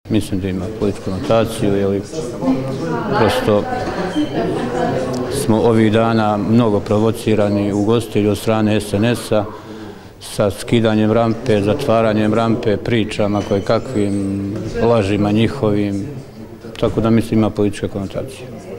Mislim da ima političku konotaciju, jer prosto smo ovih dana mnogo provocirani ugostitelji od strane SNS-a sa skidanjem rampe, zatvaranjem rampe, pričama koje kakvim lažima njihovim, tako da mislim ima politička konotacija.